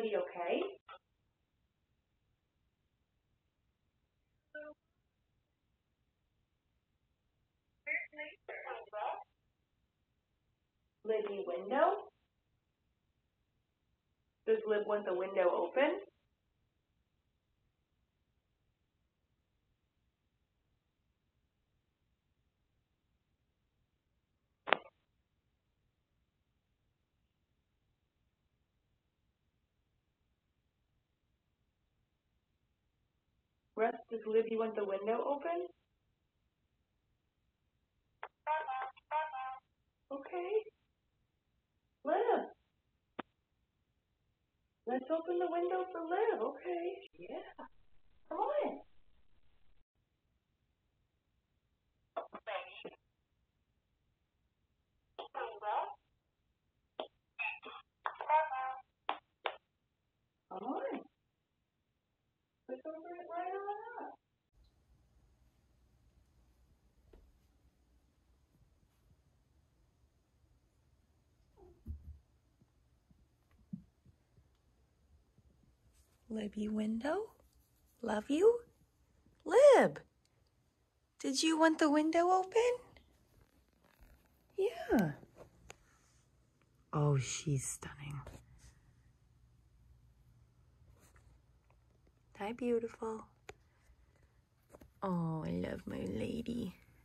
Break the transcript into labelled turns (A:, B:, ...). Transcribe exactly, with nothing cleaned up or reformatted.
A: Libby okay? Libby, window? Does Lib want the window open? Russ, does Libby want the window open? Okay. Lib, let's open the window for Lib, okay? Yeah. Come on. Come on. Let's open it right on up. Libby, window? Love you? Lib, did you want the window open? Yeah. Oh, she's stunning. Hi, beautiful. Oh, I love my lady.